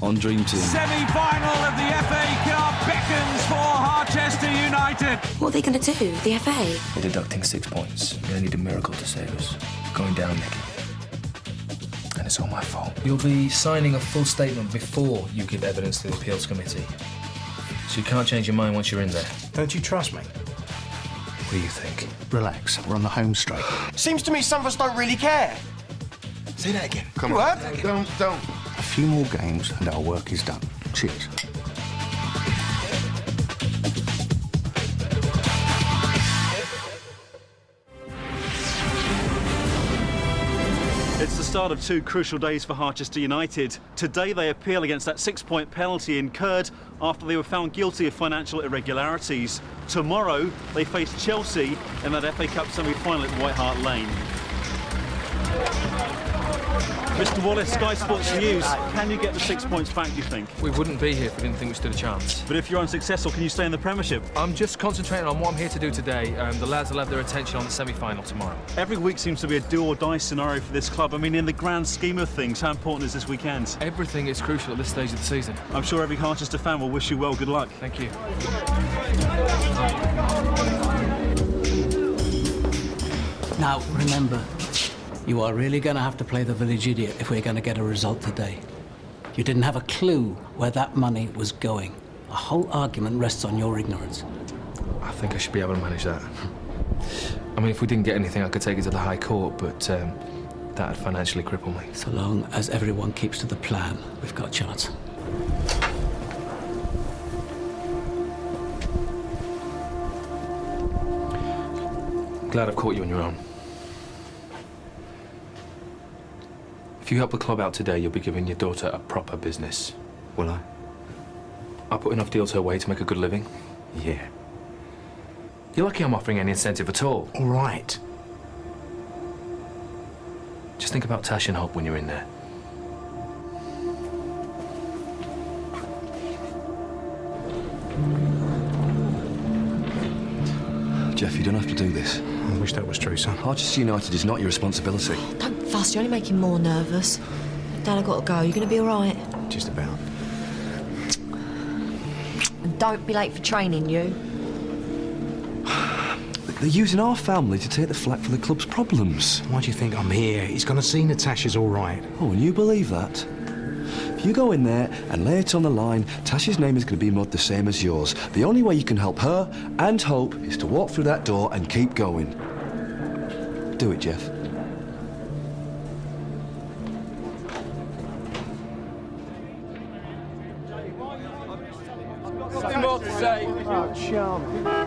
on Dream Team. Semi-final of the FA Cup beckons for Harchester United. What are they going to do, the FA? They're deducting 6 points. They need a miracle to save us. Going down, Nicky. And it's all my fault. You'll be signing a full statement before you give evidence to the appeals committee. So you can't change your mind once you're in there. Don't you trust me? What do you think? Relax, we're on the home straight. Seems to me some of us don't really care. Say that again. Come on. Don't. A few more games and our work is done. Cheers. It's the start of 2 crucial days for Harchester United. Today they appeal against that 6-point penalty incurred after they were found guilty of financial irregularities. Tomorrow they face Chelsea in that FA Cup semi-final at White Hart Lane. Mr Wallace, Sky Sports News, can you get the 6 points back, do you think? We wouldn't be here if we didn't think we stood a chance. But if you're unsuccessful, can you stay in the Premiership? I'm just concentrating on what I'm here to do today. The lads will have their attention on the semi-final tomorrow. Every week seems to be a do-or-die scenario for this club. I mean, in the grand scheme of things, how important is this weekend? Everything is crucial at this stage of the season. I'm sure every Harchester fan will wish you well. Good luck. Thank you. Now, remember, you are really going to have to play the village idiot if we're going to get a result today. You didn't have a clue where that money was going. A whole argument rests on your ignorance. I think I should be able to manage that. I mean, if we didn't get anything, I could take it to the High Court, but that'd financially cripple me. So long as everyone keeps to the plan, we've got a chance. Glad I've caught you on your own. If you help the club out today, you'll be giving your daughter a proper business. Will I? I put enough deals her way to make a good living. Yeah. You're lucky I'm offering any incentive at all. All right. Just think about Tash and Hope when you're in there. Jeff, you don't have to do this. I wish that was true, son. Harchester United is not your responsibility. Don't fuss, you're only making more nervous. Dad, I've got to go. You're going to be all right? Just about. And don't be late for training, you. They're using our family to take the flak for the club's problems. Why do you think I'm here? He's gonna see Natasha's all right. Oh, and you believe that? If you go in there and lay it on the line, Tasha's name is going to be mud the same as yours. The only way you can help her and Hope is to walk through that door and keep going. Do it, Jeff. Nothing more to say. Oh, charming.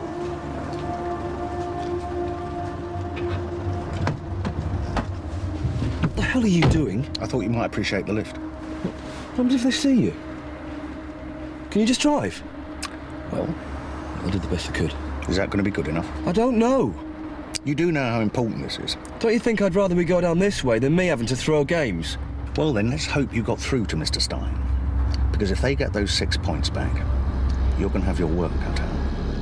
What the hell are you doing? I thought you might appreciate the lift. What happens if they see you? Can you just drive? Well, I did the best I could. is that going to be good enough? I don't know. You do know how important this is. Don't you think I'd rather we go down this way than me having to throw games? Well, then, let's hope you got through to Mr. Stein. Because if they get those 6 points back, you're going to have your work cut out.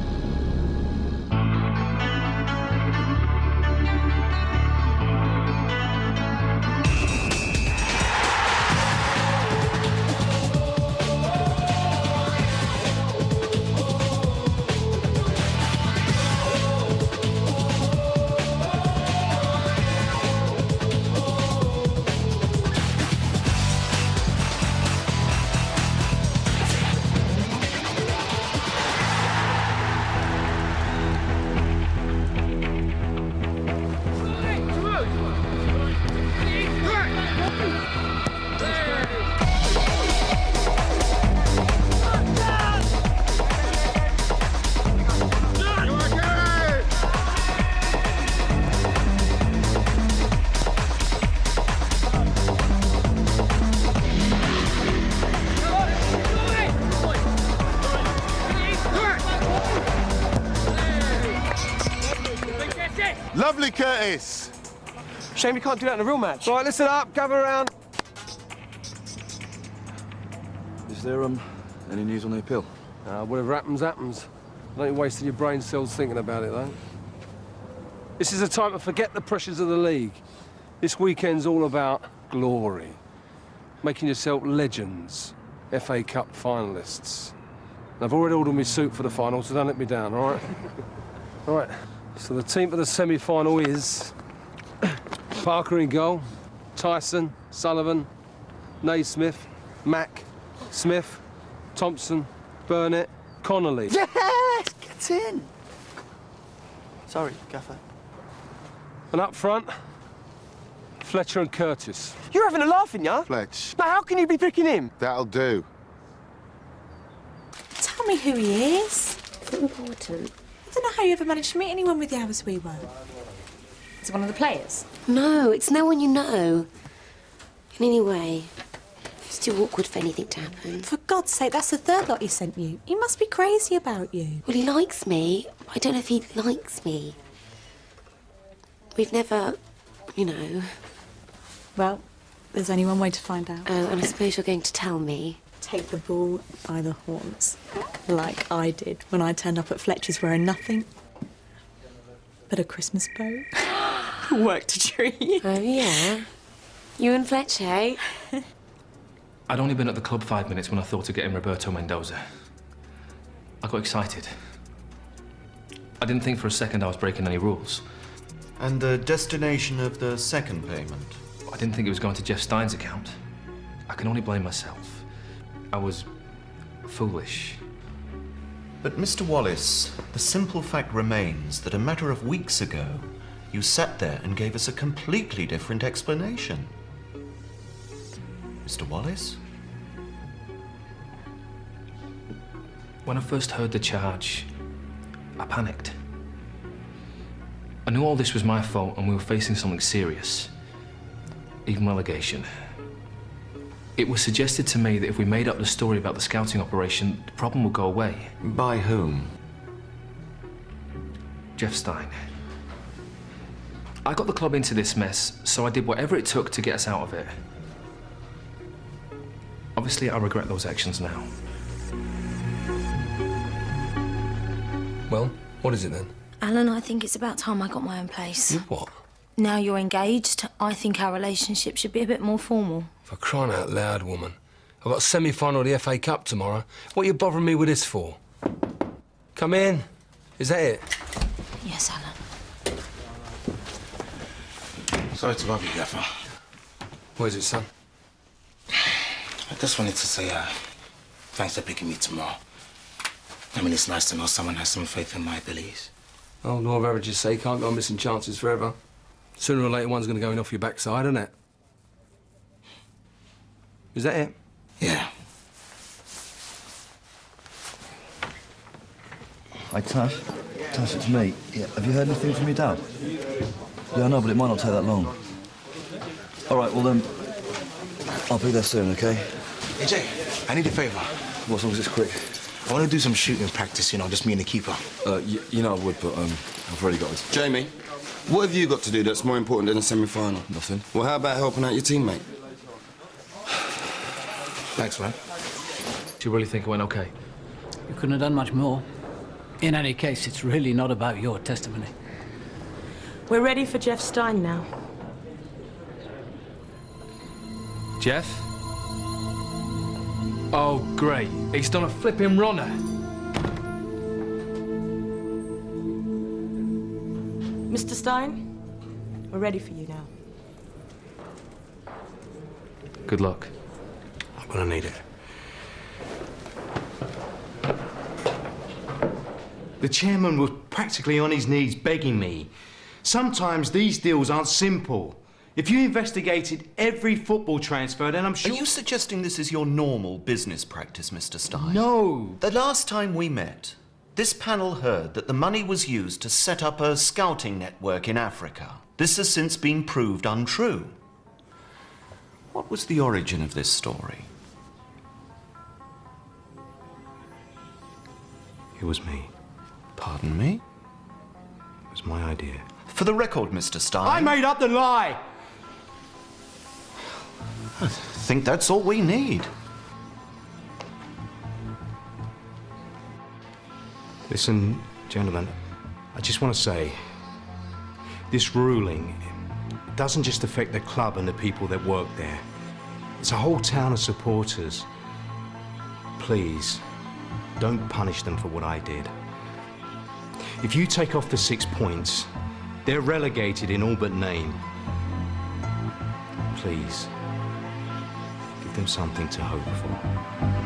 Lovely, Curtis. Shame you can't do that in a real match. Right, listen up, gather around. Is there, any news on the appeal? Whatever happens, happens. Don't you wasting your brain cells thinking about it, though. This is a time to forget the pressures of the league. This weekend's all about glory. Making yourself legends. FA Cup finalists. And I've already ordered my suit for the final, so don't let me down, all right? All right, so the team for the semi-final is Parker in goal, Tyson, Sullivan, Naismith, Mack, Smith, Thompson, Burnett, Connolly. Yes! Get in! Sorry, Gaffer. And up front, Fletcher and Curtis. You're having a laugh, aren't you? Fletch. Now, how can you be picking him? That'll do. Tell me who he is. It's important. I don't know how you ever managed to meet anyone with the hours we were. Is it one of the players? No, it's no one you know. And anyway, it's too awkward for anything to happen. For God's sake, that's the third lot he sent you. He must be crazy about you. Well, he likes me. I don't know if he likes me. We've never, you know... Well, there's only one way to find out. Oh, and I suppose you're going to tell me. Take the bull by the horns, like I did when I turned up at Fletcher's wearing nothing but a Christmas bow. Worked a treat. Oh, yeah? You and Fletcher, eh? I'd only been at the club 5 minutes when I thought of getting Roberto Mendoza. I got excited. I didn't think for a second I was breaking any rules. And the destination of the second payment? I didn't think it was going to Jeff Stein's account. I can only blame myself. I was foolish. But, Mr. Wallace, the simple fact remains that a matter of weeks ago, you sat there and gave us a completely different explanation. Mr. Wallace? When I first heard the charge, I panicked. I knew all this was my fault and we were facing something serious, even relegation. It was suggested to me that if we made up the story about the scouting operation, the problem would go away. By whom? Jeff Stein. I got the club into this mess, so I did whatever it took to get us out of it. Obviously, I regret those actions now. Well, what is it then? Alan, I think it's about time I got my own place. You what? Now you're engaged, I think our relationship should be a bit more formal. For crying out loud, woman. I've got a semi-final of the FA Cup tomorrow. What are you bothering me with this for? Come in. Is that it? Yes, Alan. Sorry to bother you, Gaffer. What is it, son? I just wanted to say, thanks for picking me tomorrow. I mean, it's nice to know someone has some faith in my abilities. Oh, law of averages say can't go on missing chances forever. Sooner or later, one's going to go in off your backside, isn't it? Is that it? Yeah. Hey, Tash. Tash, it's me. Yeah, have you heard anything from your dad? Yeah, I know, but it might not take that long. All right, well, I'll be there soon, OK? Hey, Jay, I need a favour. Well, as long as it's quick. I want to do some shooting practice, you know, just me and the keeper. You know I would, but I've already got it. Jamie, what have you got to do that's more important than a semi-final? Nothing. Well, how about helping out your teammate? Thanks, man. Do you really think it went OK? You couldn't have done much more. In any case, it's really not about your testimony. We're ready for Jeff Stein now. Jeff? Oh, great. He's done a flipping runner. Mr. Stein, we're ready for you now. Good luck. I'm gonna need it. The chairman was practically on his knees begging me. Sometimes these deals aren't simple. If you investigated every football transfer, then I'm sure... Are you suggesting this is your normal business practice, Mr. Stein? No. The last time we met, this panel heard that the money was used to set up a scouting network in Africa. This has since been proved untrue. What was the origin of this story? It was me. Pardon me? It was my idea. For the record, Mr. Stein... I made up the lie! I think that's all we need. Listen, gentlemen, I just want to say, this ruling doesn't just affect the club and the people that work there. It's a whole town of supporters. please, don't punish them for what I did. If you take off the 6 points, they're relegated in all but name. Please, give them something to hope for.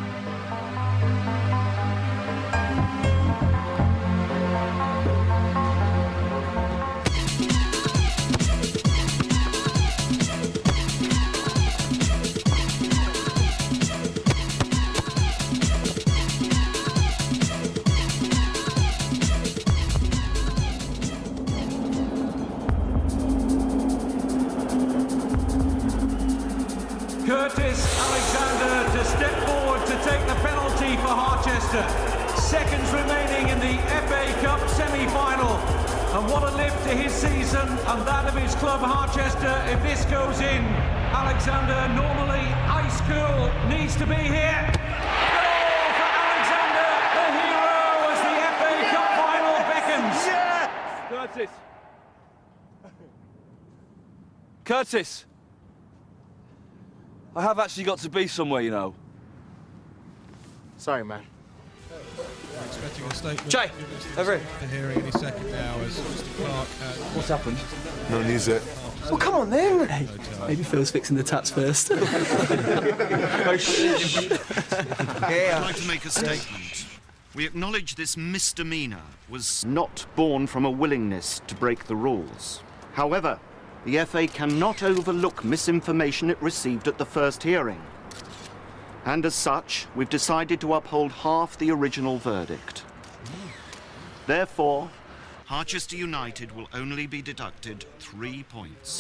Curtis Alexander to step forward to take the penalty for Harchester. Seconds remaining in the FA Cup semi-final. And what a lift to his season and that of his club Harchester if this goes in. Alexander, normally ice cool, needs to be here. Goal for Alexander, the hero, as the FA Cup final beckons. Yeah! Curtis. Curtis! I have actually got to be somewhere, you know. Sorry, man. We're expecting a statement. Jay, over here. The hearing any second now as Mr. Clark. What's happened? No news yet. Well, come on then. Hey, maybe Phil's fixing the tats first. Oh, I'd like to make a statement. We acknowledge this misdemeanour was not born from a willingness to break the rules. However, the FA cannot overlook misinformation it received at the first hearing. And as such, we've decided to uphold half the original verdict. Therefore, Harchester United will only be deducted 3 points.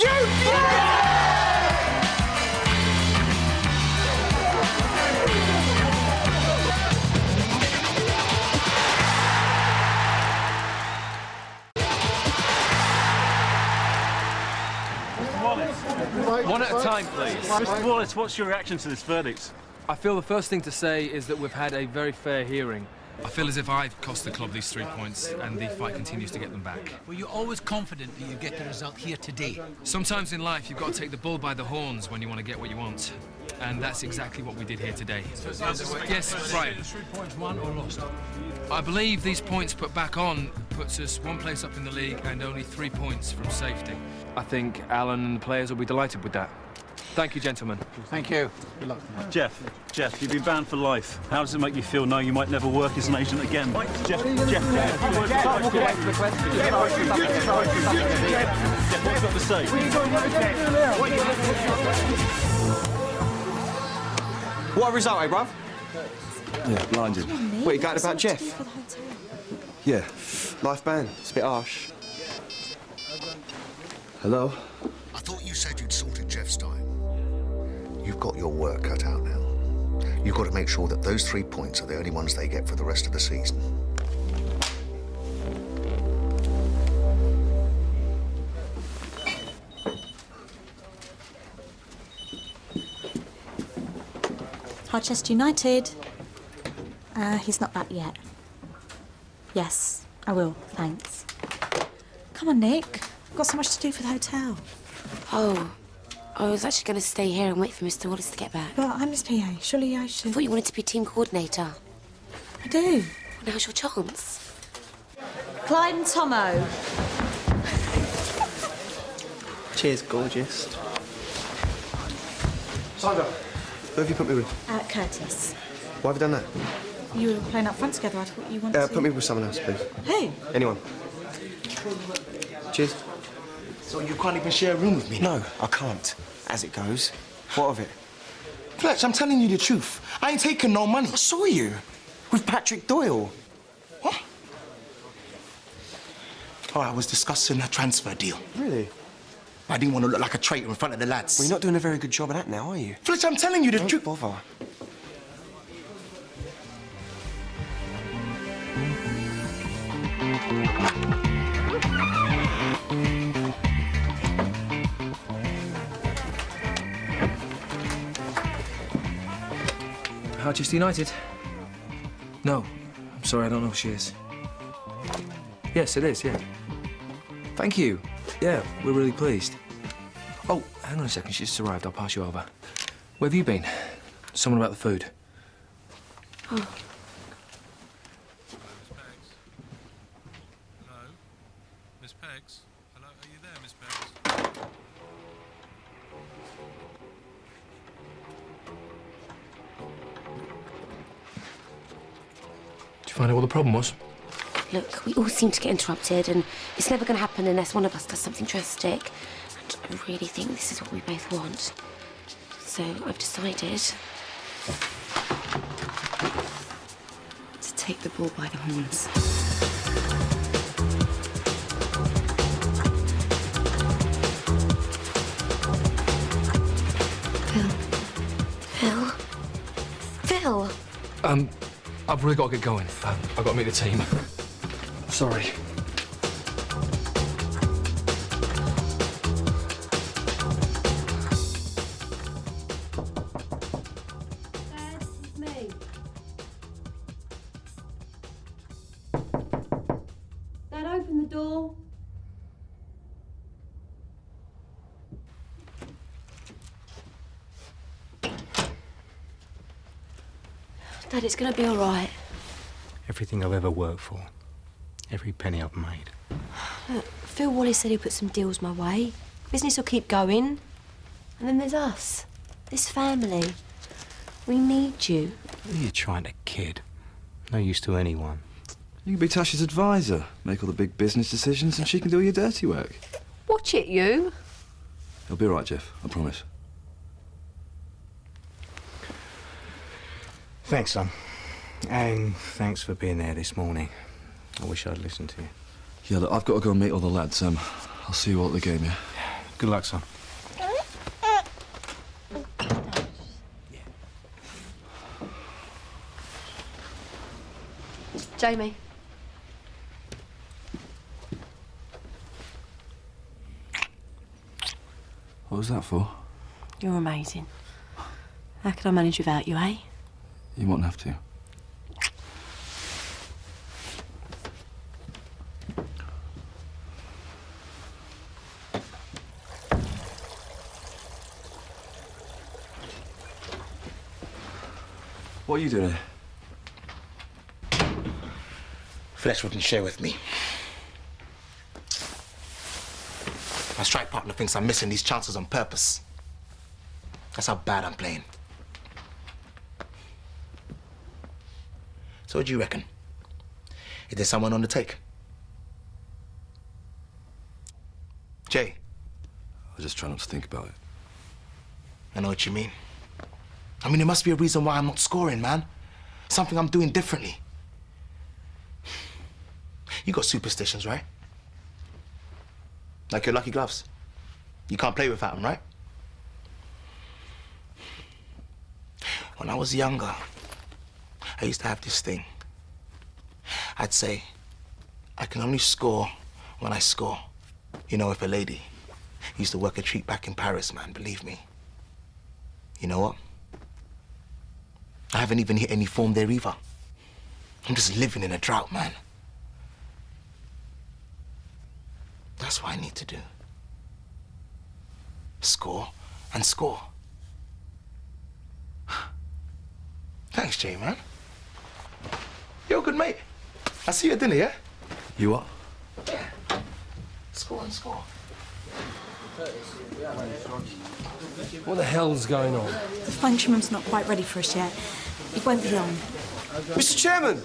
One at a time, please. Mr. Wallace, what's your reaction to this verdict? I feel the first thing to say is that we've had a very fair hearing. I feel as if I've cost the club these 3 points and the fight continues to get them back. Were you always confident that you'd get the result here today? Sometimes in life you've got to take the bull by the horns when you want to get what you want. And that's exactly what we did here today. Yes, Brian. 3 points won or lost? I believe these points put back on puts us 1 place up in the league and only 3 points from safety. I think Alan and the players will be delighted with that. Thank you, gentlemen. Thank you. Good luck. Jeff, you've been banned for life. How does it make you feel knowing you might never work as an agent again? Jeff, what's got to say? What a result, eh, bruv? Yeah, blinded. What, you gutted about Jeff? Yeah, life ban. It's a bit harsh. Hello? I thought you said you'd sorted Jeff Stein. You've got your work cut out now. You've got to make sure that those 3 points are the only ones they get for the rest of the season. Harchester United. He's not back yet. Yes, I will, thanks. Come on, Nick. I've got so much to do for the hotel. Oh, I was actually going to stay here and wait for Mr. Wallace to get back. But I'm his PA. Surely I should... I thought you wanted to be team coordinator. I do. Well, now's your chance. Clyde and Tomo. Cheers, gorgeous. Sandra, who have you put me with? Curtis. Why have you done that? You were playing up front together. I thought you wanted to... Put me with someone else, please. Who? Anyone. Cheers. So you can't even share a room with me? No, I can't. As it goes. What of it? Fletch, I'm telling you the truth. I ain't taking no money. I saw you. With Patrick Doyle. What? Oh, I was discussing a transfer deal. Really? I didn't want to look like a traitor in front of the lads. Well, you're not doing a very good job of that now, are you? Fletch, I'm telling you the truth. Don't bother. Harchester United? No. I'm sorry, I don't know if she is. Yes, it is, yeah. Thank you. Yeah, we're really pleased. Oh, hang on a second, she's just arrived. I'll pass you over. Where have you been? Someone about the food. Oh. Hello? Miss Peggs? Hello, are you there, Miss Peggs? Did you find out what the problem was? Look, we all seem to get interrupted, and it's never going to happen unless one of us does something drastic. And I really think this is what we both want. So I've decided to take the bull by the horns. Phil! I've really got to get going. I've got to meet the team. Sorry. Dad, it's me. Dad, open the door. Dad, it's going to be all right. Everything I've ever worked for, every penny I've made. Look, Phil Wallace said he'd put some deals my way. Business will keep going. And then there's us. This family. We need you. What are you trying to kid? No use to anyone. You can be Tash's advisor, make all the big business decisions, and she can do all your dirty work. Watch it, you. It'll be all right, Jeff, I promise. Thanks, son. And thanks for being there this morning. I wish I'd listened to you. Yeah, look, I've got to go and meet all the lads. I'll see you all at the game, yeah? Good luck, son. Jamie. What was that for? You're amazing. How can I manage without you, eh? You won't have to. What are you doing here? Fletch wouldn't share with me. My strike partner thinks I'm missing these chances on purpose. That's how bad I'm playing. So what do you reckon? Is there someone on the take? Jay? I was just trying not to think about it. I know what you mean. I mean, there must be a reason why I'm not scoring, man. Something I'm doing differently. You got superstitions, right? Like your lucky gloves. You can't play without them, right? When I was younger, I used to have this thing. I'd say, I can only score when I score. You know, if a lady used to work a treat back in Paris, man, believe me. You know what? I haven't even hit any form there either. I'm just living in a drought, man. That's what I need to do. Score and score. Thanks, Jay, man. You're a good mate. I'll see you at dinner, yeah? You what? Yeah. Score and score. What the hell's going on? The function room's not quite ready for us yet. It won't be long. Mr. Chairman!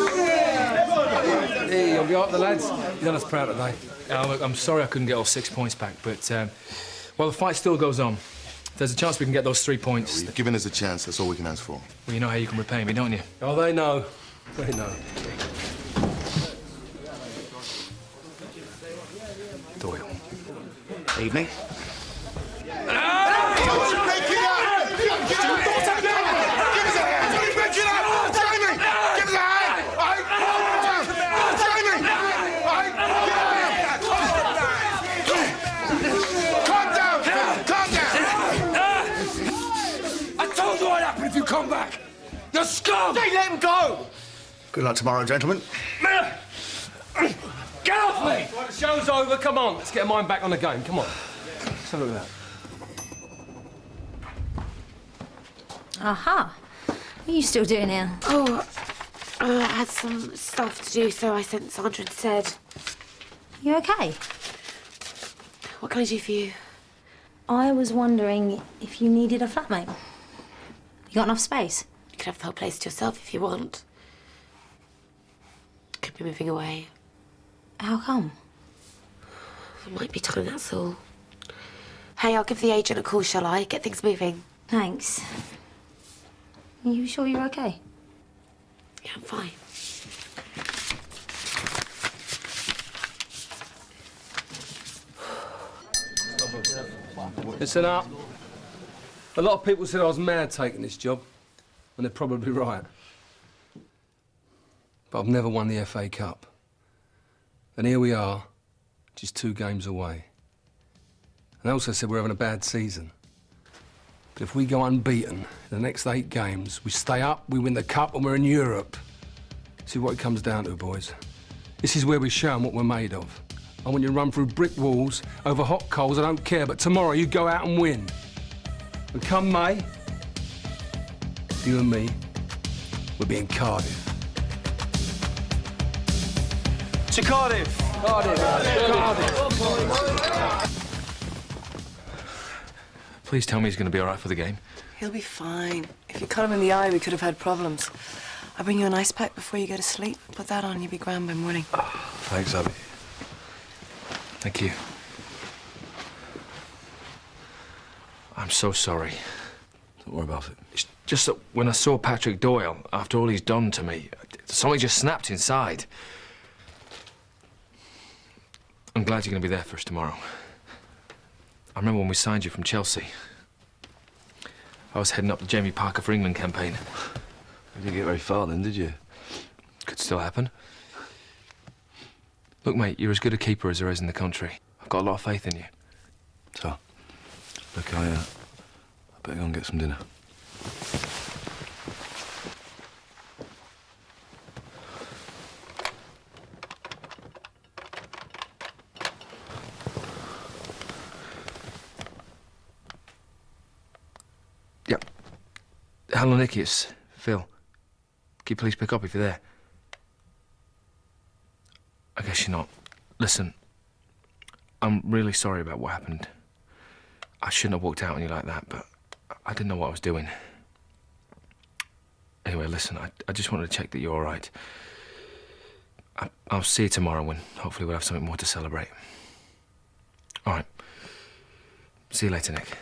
Hey, you'll be up the lads. You've done us proud today. Look, I'm sorry I couldn't get all 6 points back, but, well, the fight still goes on. If there's a chance we can get those 3 points... You've given us a chance, that's all we can ask for. Well, you know how you can repay me, don't you? Oh, they know. They know. Doyle. Evening. If you come back, you're scum! Hey, let him go! Good luck tomorrow, gentlemen. Get off me! Right, the show's over. Come on, let's get a mind back on the game. Come on. Let's have a look at that. Aha. What are you still doing here? Oh, I had some stuff to do, so I sent Sandra instead. You okay? What can I do for you? I was wondering if you needed a flatmate. You got enough space? You could have the whole place to yourself if you want. Could be moving away. How come? It might be time, that's all. Hey, I'll give the agent a call, shall I? Get things moving. Thanks. Are you sure you're okay? Yeah, I'm fine. Listen up. A lot of people said I was mad taking this job, and they're probably right. But I've never won the FA Cup. And here we are, just 2 games away. And they also said we're having a bad season. But if we go unbeaten in the next 8 games, we stay up, we win the Cup, and we're in Europe. See what it comes down to, boys. This is where we show 'em what we're made of. I want you to run through brick walls, over hot coals, I don't care, but tomorrow you go out and win. And come May, you and me, we'll be in Cardiff. To Cardiff! Cardiff! Please tell me he's going to be all right for the game. He'll be fine. If you cut him in the eye, we could have had problems. I'll bring you an ice pack before you go to sleep. Put that on, you'll be grand by morning. Thanks, Abby. Thank you. I'm so sorry. Don't worry about it. It's just that when I saw Patrick Doyle, after all he's done to me, something just snapped inside. I'm glad you're going to be there for us tomorrow. I remember when we signed you from Chelsea. I was heading up the Jamie Parker for England campaign. You didn't get very far then, did you? Could still happen. Look, mate, you're as good a keeper as there is in the country. I've got a lot of faith in you. So, look, I better go and get some dinner. Yep. Hello, Nicky, it's Phil. Can you please pick up if you're there? I guess you're not. Listen, I'm really sorry about what happened. I shouldn't have walked out on you like that, but I didn't know what I was doing. Anyway, listen, I just wanted to check that you're all right. I'll see you tomorrow when hopefully we'll have something more to celebrate. All right. See you later, Nick.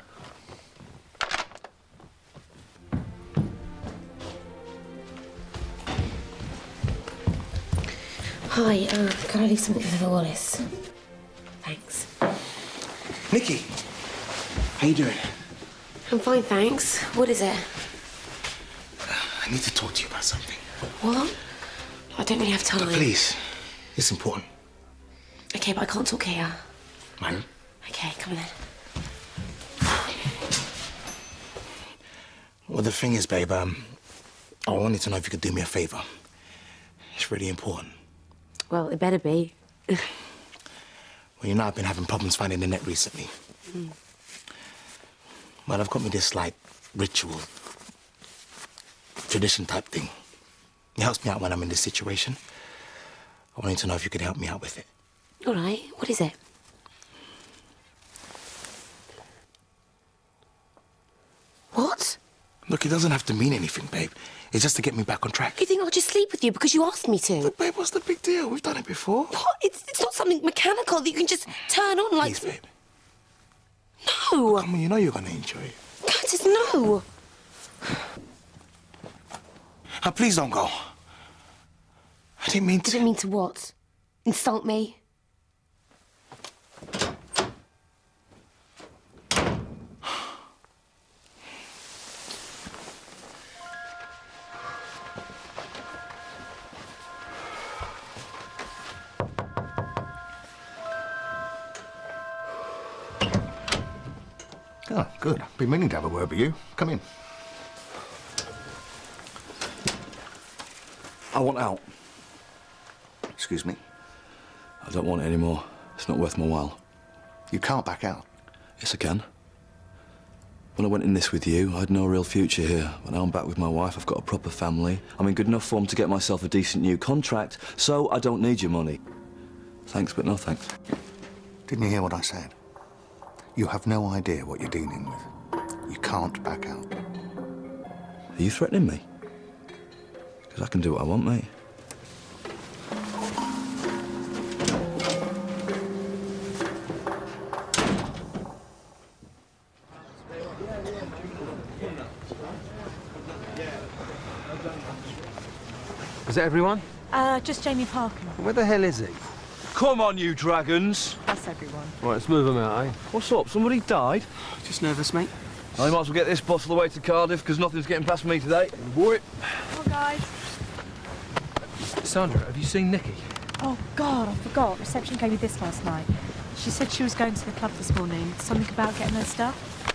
Hi, can I leave something for Phil Wallace? Thanks. Nicky, how you doing? I'm fine, thanks. What is it? I need to talk to you about something. What? I don't really have time. Please, it's important. Okay, but I can't talk here. No? Okay, come on then. Well, the thing is, babe, I wanted to know if you could do me a favour. It's really important. Well, it better be. Well, you know I've been having problems finding the net recently. Mm. Well, I've got me this, like, ritual, tradition type thing. It helps me out when I'm in this situation. I wanted to know if you could help me out with it. All right, what is it? What? Look, it doesn't have to mean anything, babe. It's just to get me back on track. You think I'll just sleep with you because you asked me to? But, babe, what's the big deal? We've done it before. What? It's not something mechanical that you can just turn on like... Please, babe. No! Come on, you know you're going to enjoy it. Curtis, no! Now, please don't go. I didn't mean to... You didn't mean to what? Insult me? Oh, good. Been meaning to have a word with you. Come in. I want out. Excuse me? I don't want it anymore. It's not worth my while. You can't back out. Yes, I can. When I went in this with you, I had no real future here. But now I'm back with my wife, I've got a proper family. I'm in good enough form to get myself a decent new contract, so I don't need your money. Thanks, but no thanks. Didn't you hear what I said? You have no idea what you're dealing with. You can't back out. Are you threatening me? Because I can do what I want, mate. Is that everyone? Just Jamie Parker. Where the hell is he? Come on, you dragons! That's everyone. Right, let's move him out, eh? What's up? Somebody died? Just nervous, mate. I might as well get this bus all the way to Cardiff, because nothing's getting past me today. Boy. Come on, guys. Sandra, have you seen Nikki? Oh, God, I forgot. Reception gave me this last night. She said she was going to the club this morning. Something about getting her stuff.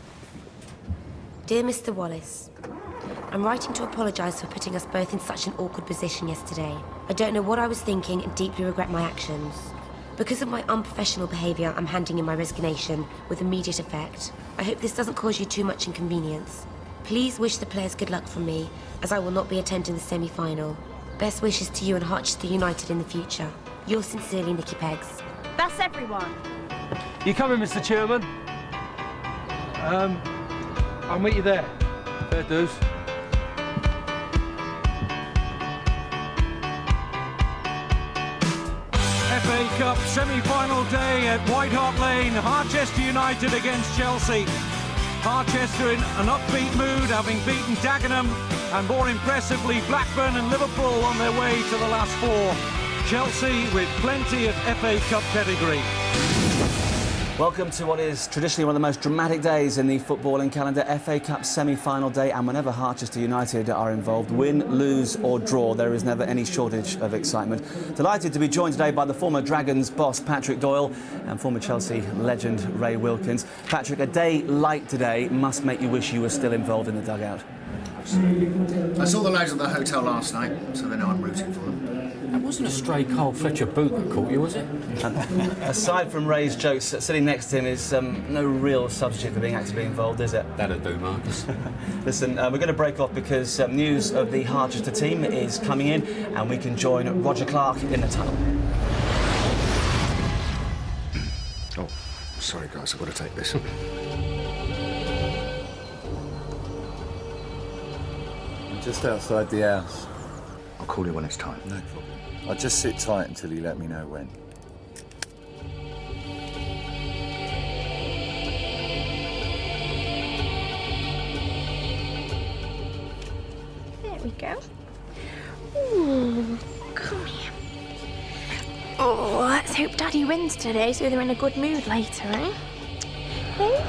Dear Mr. Wallace, I'm writing to apologise for putting us both in such an awkward position yesterday. I don't know what I was thinking and deeply regret my actions. Because of my unprofessional behaviour, I'm handing in my resignation with immediate effect. I hope this doesn't cause you too much inconvenience. Please wish the players good luck from me, as I will not be attending the semi-final. Best wishes to you and Harchester United in the future. Yours sincerely, Nicky Peggs. That's everyone. You coming, Mr. Chairman? I'll meet you there. Fair dues. FA Cup semi-final day at White Hart Lane. Harchester United against Chelsea. Harchester in an upbeat mood, having beaten Dagenham, and more impressively Blackburn and Liverpool on their way to the last four. Chelsea with plenty of FA Cup pedigree. Welcome to what is traditionally one of the most dramatic days in the footballing calendar, FA Cup semi-final day, and whenever Harchester United are involved, win, lose or draw, there is never any shortage of excitement. Delighted to be joined today by the former Dragons boss Patrick Doyle and former Chelsea legend Ray Wilkins. Patrick, a day like today must make you wish you were still involved in the dugout. I saw the lads at the hotel last night, so they know I'm rooting for them. That wasn't a stray Carl Fletcher boot that caught you, was it? Aside from Ray's jokes, sitting next to him is no real substitute for being actively involved, is it? That'll do, Marcus. Listen, we're going to break off because news of the Harchester team is coming in, and we can join Roger Clark in the tunnel. Oh, sorry guys, I've got to take this. I'm just outside the house. I'll call you when it's time. No problem. I'll just sit tight until you let me know when. There we go. Ooh, come here. Oh, let's hope Daddy wins today so they're in a good mood later, eh? Hey?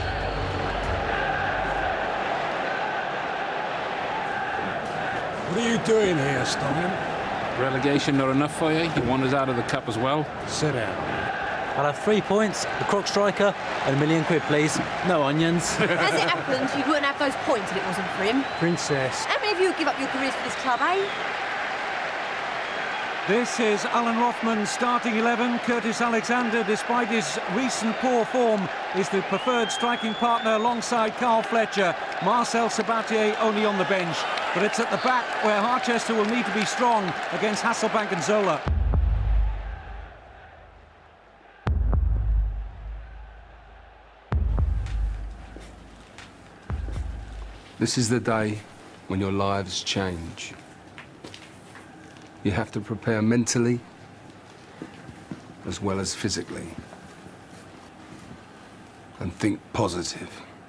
What are you doing here, Stonian? Relegation not enough for you? You want us out of the cup as well? Sit down. I'll have 3 points, a crook striker, and £1 million, please. No onions. As it happens, you wouldn't have those points if it wasn't for him. Princess. How many of you would give up your careers for this club, eh? This is Alan Rothman's starting 11. Curtis Alexander, despite his recent poor form, is the preferred striking partner alongside Carl Fletcher. Marcel Sabatier only on the bench. But it's at the back where Harchester will need to be strong against Hasselbank and Zola. This is the day when your lives change. You have to prepare mentally as well as physically. And think positive.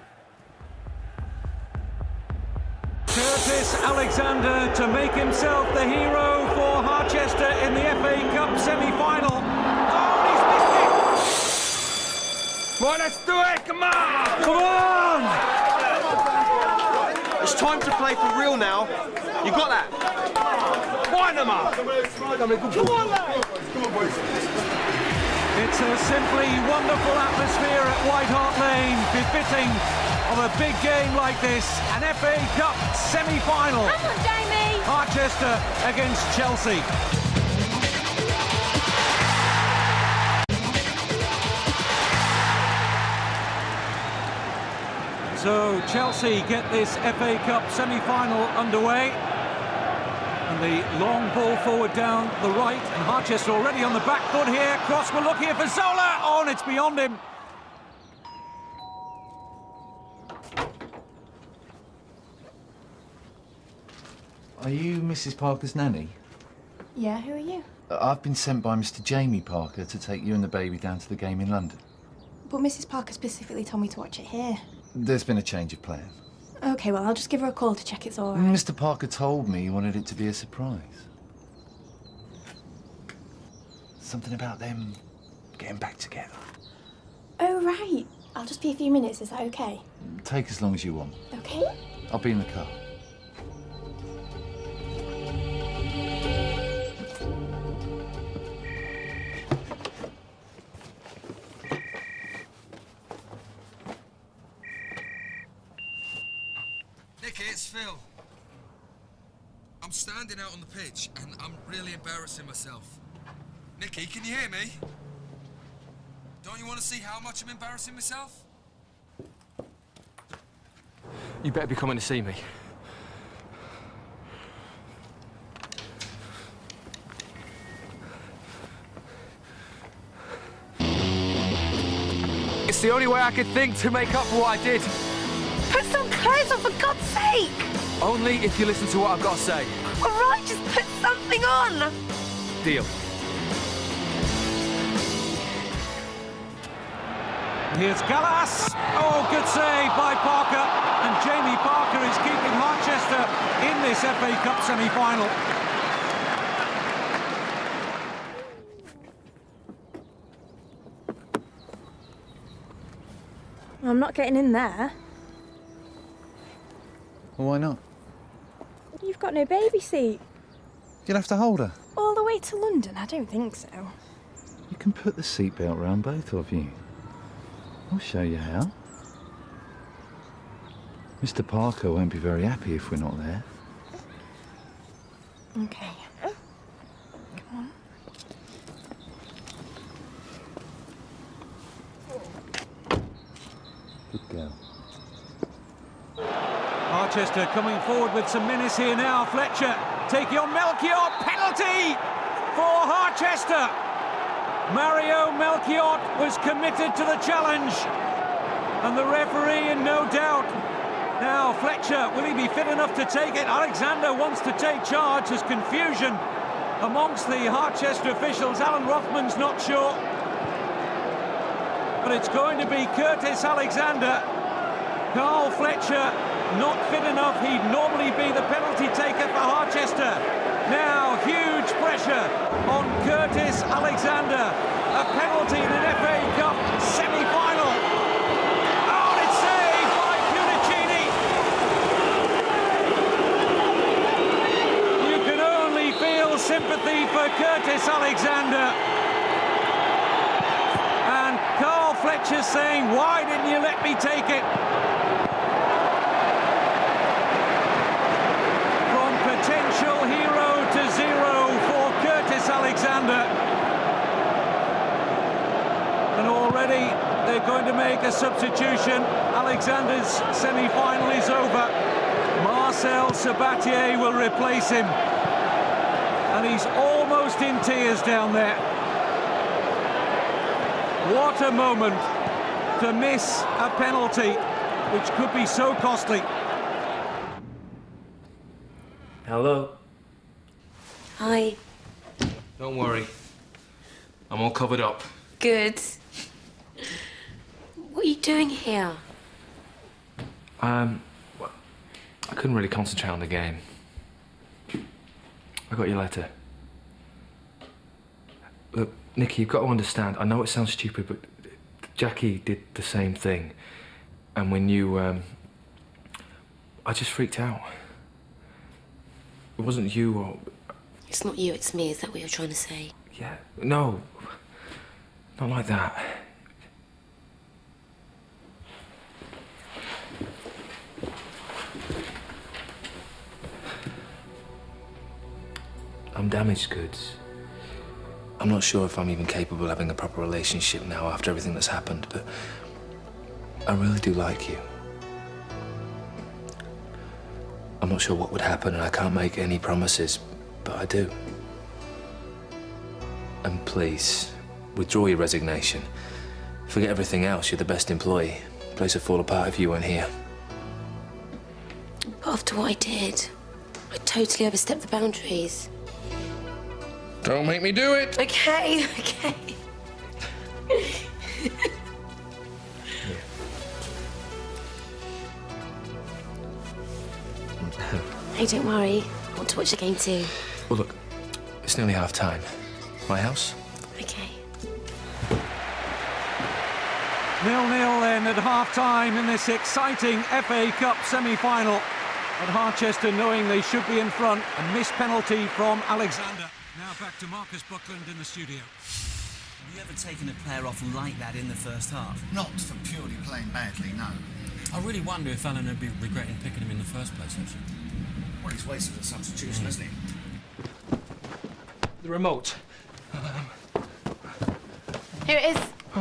Curtis Alexander to make himself the hero for Harchester in the FA Cup semi-final. Oh, he's missed it! Right, let's do it! Come on! Come on! It's time to play for real now. You got that? Wind them up! Come on, lads! It's a simply wonderful atmosphere at White Hart Lane, befitting of a big game like this, an FA Cup semi-final. Come on, Jamie! Harchester against Chelsea. So Chelsea get this FA Cup semi-final underway. And the long ball forward down the right, and Harchester already on the back foot here. Cross will look here for Zola. Oh, and it's beyond him. Are you Mrs. Parker's nanny? Yeah, who are you? I've been sent by Mr. Jamie Parker to take you and the baby down to the game in London. But Mrs. Parker specifically told me to watch it here. There's been a change of plan. OK, well, I'll just give her a call to check it's all right. Mr. Parker told me he wanted it to be a surprise. Something about them getting back together. Oh, right. I'll just be a few minutes, is that OK? Take as long as you want. OK? I'll be in the car. Nicky, it's Phil. I'm standing out on the pitch and I'm really embarrassing myself. Nicky, can you hear me? Don't you want to see how much I'm embarrassing myself? You better be coming to see me. It's the only way I could think to make up for what I did. Put some clothes on, for God's sake! Only if you listen to what I've got to say. All right, just put something on! Deal. Here's Gallas. Oh, good save by Parker. And Jamie Parker is keeping Harchester in this FA Cup semi-final. I'm not getting in there. Well, why not? You've got no baby seat. You'll have to hold her. All the way to London? I don't think so. You can put the seatbelt round both of you. I'll show you how. Mr. Parker won't be very happy if we're not there. OK. Come on. Good girl. Harchester coming forward with some menace here now. Fletcher taking on Melchior. Penalty for Harchester. Mario Melchior was committed to the challenge. And the referee in no doubt. Now Fletcher, will he be fit enough to take it? Alexander wants to take charge. There's confusion amongst the Harchester officials. Alan Rothman's not sure. But it's going to be Curtis Alexander. Carl Fletcher not fit enough. He'd normally be the penalty taker for Harchester. Now huge pressure on Curtis Alexander. A penalty in an FA Cup semi-final. Oh, and it's saved by Cunnicini. You can only feel sympathy for Curtis Alexander. And Carl Fletcher saying, why didn't you let me take it? From potential hero to zero for Curtis Alexander. And already they're going to make a substitution. Alexander's semi-final is over. Marcel Sabatier will replace him. And he's almost in tears down there. What a moment to miss a penalty, which could be so costly. Hello. Hi. Don't worry. I'm all covered up. Good. What are you doing here? Well, I couldn't really concentrate on the game. I got your letter. Look, Nicky, you've got to understand, I know it sounds stupid, but Jackie did the same thing. And when you, I just freaked out. It wasn't you or... It's not you, it's me. Is that what you're trying to say? Yeah, no. Not like that. I'm damaged goods. I'm not sure if I'm even capable of having a proper relationship now after everything that's happened, but I really do like you. I'm not sure what would happen, and I can't make any promises, but I do. And please, withdraw your resignation. Forget everything else. You're the best employee. The place would fall apart if you weren't here. But after what I did, I totally overstepped the boundaries. Don't make me do it! Okay, okay. Hey, don't worry. I want to watch the game too. Well, look, it's nearly half-time. My house? Okay. 0-0 then at half-time in this exciting FA Cup semi-final. At Harchester, knowing they should be in front, a missed penalty from Alexander. Now back to Marcus Buckland in the studio. Have you ever taken a player off like that in the first half? Not for purely playing badly, no. I really wonder if Alan would be regretting picking him in the first place, actually. Well, he's wasted a substitution, hasn't he? The remote. Here it is.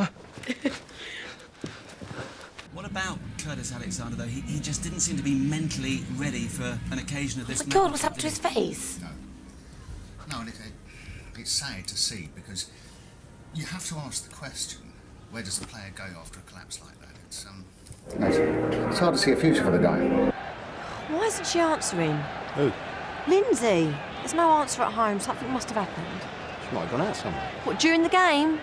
What about Curtis Alexander, though? He just didn't seem to be mentally ready for an occasion of this. Oh my God, what's happened to his face? No, and it's sad to see, because you have to ask the question, where does the player go after a collapse like that? It's hard to see a future for the guy. Why isn't she answering? Who? Lindsay. There's no answer at home. Something must have happened. She might have gone out somewhere. What, during the game?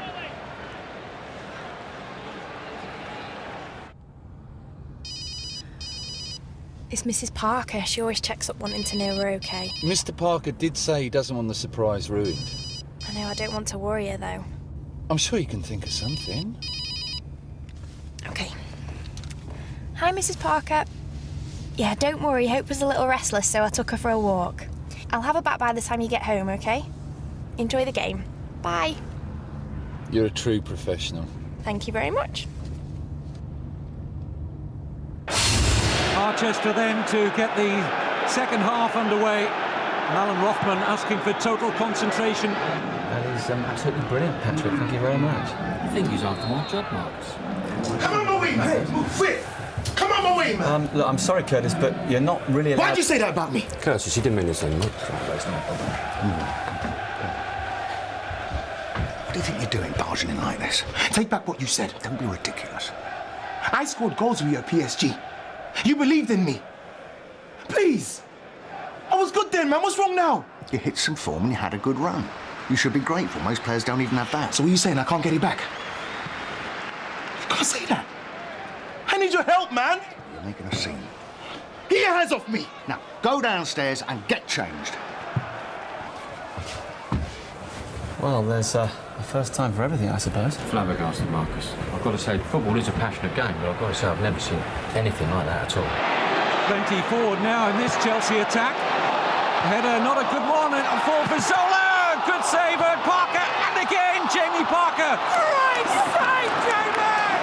It's Mrs. Parker. She always checks up wanting to know we're okay. Mr. Parker did say he doesn't want the surprise ruined. I know, I don't want to worry her, though. I'm sure you can think of something. Okay. Hi, Mrs. Parker. Yeah, don't worry. Hope was a little restless, so I took her for a walk. I'll have her back by the time you get home, okay? Enjoy the game. Bye. You're a true professional. Thank you very much. Harchester then to get the second half underway. And Alan Rothman asking for total concentration. That is absolutely brilliant, Patrick. Thank you very much. I think he's after my job, Marcus. Come on my way, man! Quick! Come on my way, man! Look, I'm sorry, Curtis, but you're not really allowed... Why'd you say that about me? Curtis, you didn't mean to say much. What do you think you're doing, barging in like this? Take back what you said. Don't be ridiculous. I scored goals with you at PSG. You believed in me. Please! I was good then, man. What's wrong now? You hit some form and you had a good run. You should be grateful. Most players don't even have that. So what are you saying? I can't get it back? You can't say that. I need your help, man. You're making a scene. Get your hands off me. Now, go downstairs and get changed. Well, there's a first time for everything, I suppose. Flabbergasted, Marcus. I've got to say, football is a passionate game, but I've got to say I've never seen anything like that at all. Plenty forward now in this Chelsea attack. Header, not a good one, and a fall for Zola. Good save at Parker, and again, Jamie Parker. Great save, Jamie!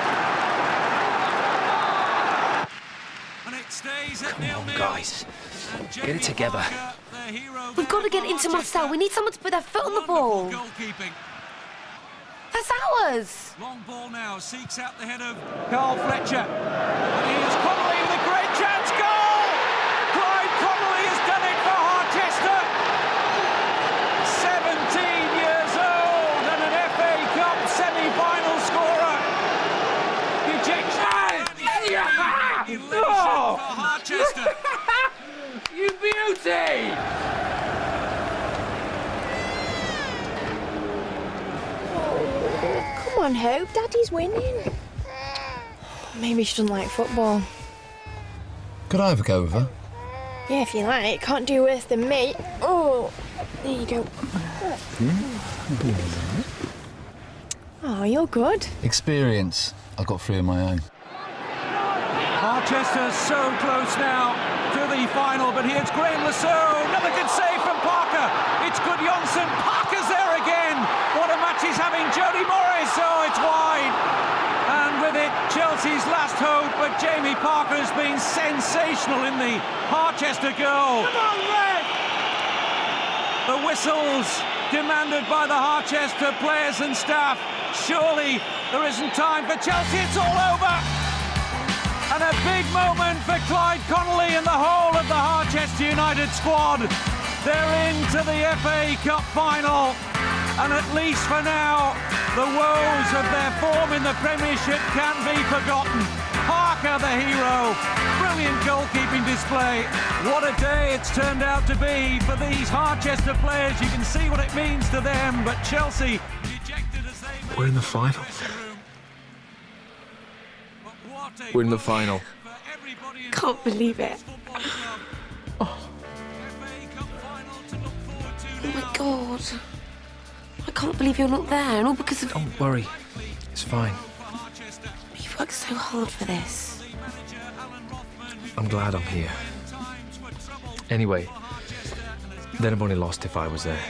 And it stays at 0-0. Guys, get it together. We've got to get into Marcel. We need someone to put their foot on the ball. Goalkeeping. That's ours. Long ball now, seeks out the head of Carl Fletcher. And here's Connolly with a great chance. Goal! Clyde Connolly has done it for Harchester. 17 years old and an FA Cup semi-final scorer. Ejection! For Harchester. You beauty! Come on, Hope. Daddy's winning. Maybe she doesn't like football. Could I have a go with her? Yeah, if you like. Can't do worse than me. Oh, there you go. Oh, you're good. Experience. I've got 3 of my own. Harchester so close now to the final, but here's Graham Lasso. Another good save from Parker. It's good Johnson. Parker's there again. What a match he's having. Jody Morris. Oh, it's wide. And with it, Chelsea's last hope. But Jamie Parker has been sensational in the Harchester goal. Come on, Red! The whistles demanded by the Harchester players and staff. Surely there isn't time for Chelsea. It's all over. And a big moment for Clyde Connolly and the whole of the Harchester United squad. They're into the FA Cup final. And at least for now, the woes of their form in the Premiership can't be forgotten. Parker, the hero. Brilliant goalkeeping display. What a day it's turned out to be for these Harchester players. You can see what it means to them, but Chelsea, dejected as they... We're in the final. We're in the final. Can't believe it. Oh my God. I can't believe you're not there, and all because of... Don't worry. It's fine. You've worked so hard for this. I'm glad I'm here. Anyway, they'd have only lost if I was there.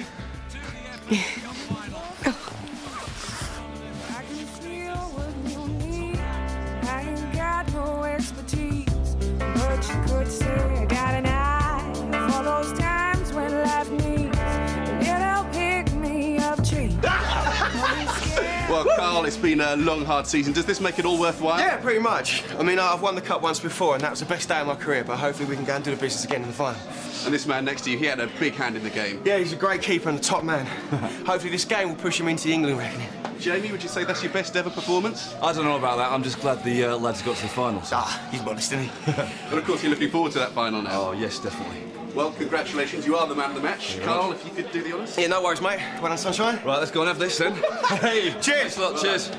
Well, Carl, it's been a long, hard season. Does this make it all worthwhile? Yeah, pretty much. I mean, I've won the cup once before, and that was the best day of my career, but hopefully we can go and do the business again in the final. And this man next to you, he had a big hand in the game. Yeah, he's a great keeper and a top man. Hopefully this game will push him into the England reckoning. Jamie, would you say that's your best ever performance? I don't know about that. I'm just glad the lads got to the finals. Ah, he's modest, isn't he? But of course, you're looking forward to that final now. Oh, yes, definitely. Well, congratulations. You are the man of the match. Yeah. Carl, if you could do the honours. Yeah, no worries, mate. Well done, sunshine. Right, let's go and have this then. Hey, cheers! Thanks a lot, cheers.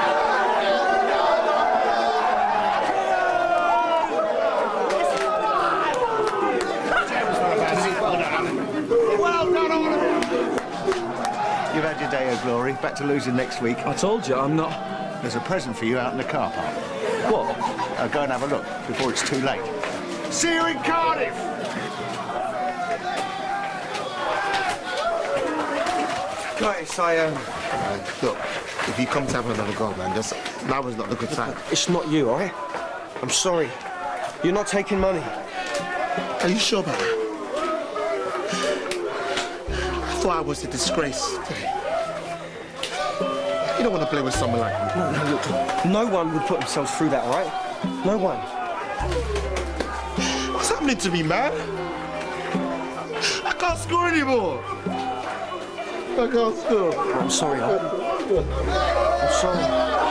Well done, all of you. You've had your day of glory. Back to losing next week. I told you, I'm not... There's a present for you out in the car park. What? Go and have a look before it's too late. See you in Cardiff! Guys, look, if you come to have another go, man, that was not the good time. It's not you, all right? I'm sorry. You're not taking money. Are you sure about that? I thought I was a disgrace today. You don't want to play with someone like me. No, look, no one would put themselves through that, all right? No one. What's happening to me, man? I can't score anymore. I can't score. I'm sorry, I'm sorry.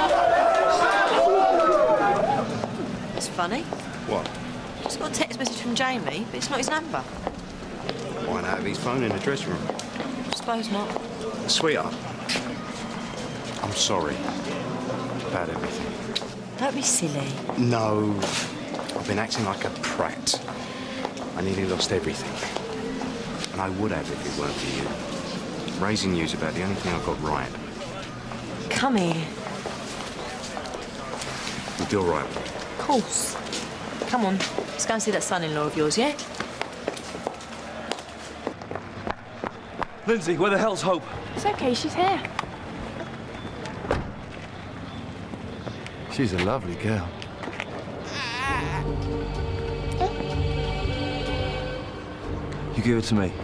It's funny. What? Just got a text message from Jamie, but it's not his number. Why not have his phone in the dressing room? I suppose not. Sweetheart, I'm sorry about everything. Don't be silly. No, I've been acting like a prat. I nearly lost everything. And I would have if it weren't for you. Raising you's about the only thing I got right. Come here. You'll be all right. Of course. Come on, let's go and see that son-in-law of yours, yeah? Lindsay, where the hell's Hope? It's okay, she's here. She's a lovely girl. You give it to me.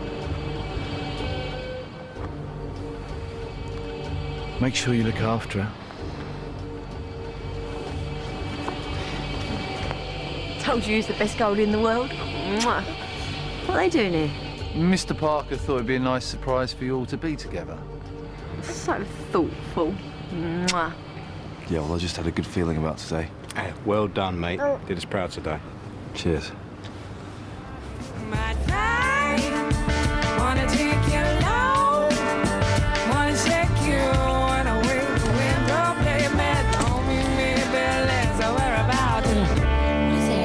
Make sure you look after her. Told you he's the best goalie in the world. Mwah. What are they doing here? Mr. Parker thought it'd be a nice surprise for you all to be together. So thoughtful. Mwah. Yeah, well, I just had a good feeling about today. Hey, well done, mate. Did us proud today. Cheers. Wanna take you low, wanna shake you on a wing to window, play a man, hold me, maybe less, so we're about to. What is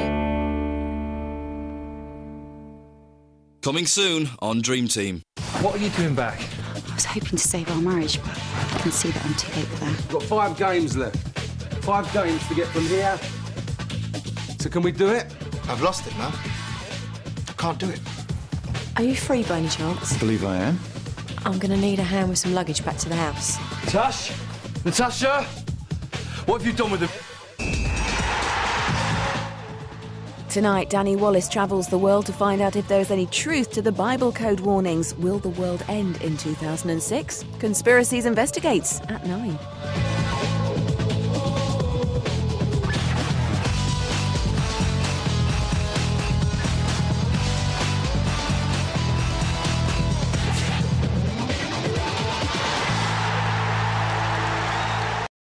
it? Coming soon on Dream Team. What are you doing back? I was hoping to save our marriage, but I can see that I'm too late for that. We've got 5 games left. 5 games to get from here. So can we do it? I've lost it, man. I can't do it. Are you free by any chance? I believe I am. I'm gonna need a hand with some luggage back to the house. Tash? Natasha? What have you done with the... Tonight, Danny Wallace travels the world to find out if there's any truth to the Bible code warnings. Will the world end in 2006? Conspiracies investigates at 9.